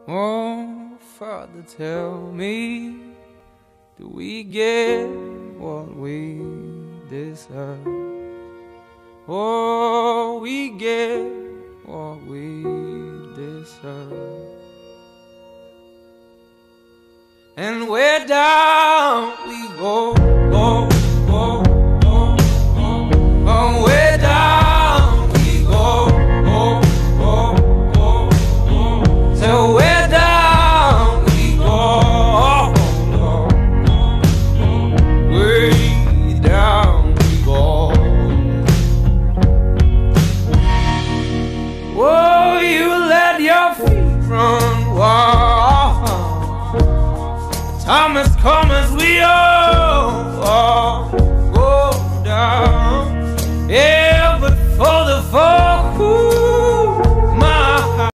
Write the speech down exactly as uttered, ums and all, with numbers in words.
Oh, Father, tell me, do we get what we deserve? Oh, we get what we deserve. And we're down